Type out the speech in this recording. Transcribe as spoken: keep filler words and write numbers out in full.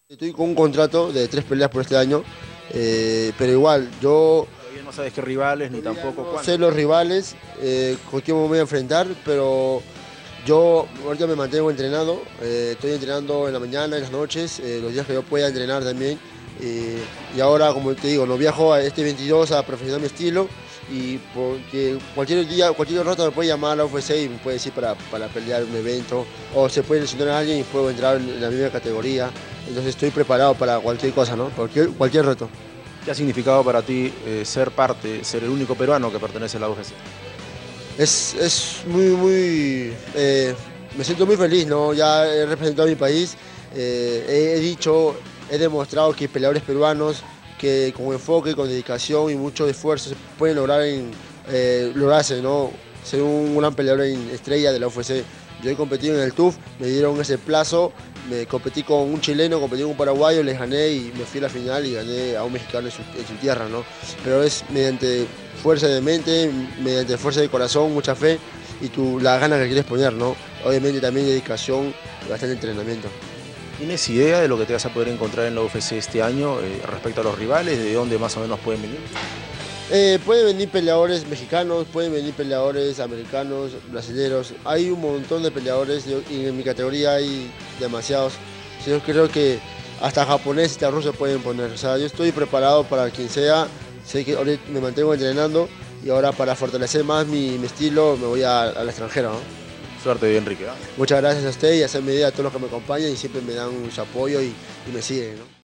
Estoy con un contrato de tres peleas por este año, eh, pero igual, yo Todavía no sabes qué rivales ni tampoco no cuándo. sé los rivales, eh, con quién me voy a enfrentar, pero yo ahorita me mantengo entrenado, eh, estoy entrenando en la mañana, en las noches, eh, los días que yo pueda entrenar también. eh, y ahora, como te digo, no viajo a este veintidós a perfeccionar mi estilo y porque cualquier día, cualquier rato me puede llamar a la U F C y me puede decir para, para pelear un evento, o se puede lesionar a alguien y puedo entrar en la misma categoría. Entonces estoy preparado para cualquier cosa, ¿no? Cualquier, cualquier reto. ¿Qué ha significado para ti eh, ser parte, ser el único peruano que pertenece a la U F C? Es, es muy, muy... eh, me siento muy feliz, ¿no? Ya he representado a mi país, eh, he, he dicho, he demostrado que peleadores peruanos que con enfoque, con dedicación y mucho esfuerzo se pueden lograr en, eh, lograrse, ¿no? Ser un gran peleador en estrella de la U F C. Yo he competido en el T U F, me dieron ese plazo, me competí con un chileno, competí con un paraguayo, les gané y me fui a la final y gané a un mexicano en su, en su tierra, ¿no? Pero es mediante fuerza de mente, mediante fuerza de corazón, mucha fe y tu, las ganas que quieres poner, ¿no? Obviamente también dedicación y bastante entrenamiento. ¿Tienes idea de lo que te vas a poder encontrar en la U F C este año eh, respecto a los rivales? ¿De dónde más o menos pueden venir? Eh, pueden venir peleadores mexicanos, pueden venir peleadores americanos, brasileños. Hay un montón de peleadores yo- y en mi categoría hay demasiados. Yo creo que hasta japonés y hasta ruso pueden poner. O sea, yo estoy preparado para quien sea. Sé que ahorita me mantengo entrenando y ahora para fortalecer más mi, mi estilo me voy a- al extranjero, ¿no? Suerte, Enrique. ¿Ah? Muchas gracias a usted y a hacer medida a todos los que me acompañan y siempre me dan su apoyo y, y me siguen, ¿no?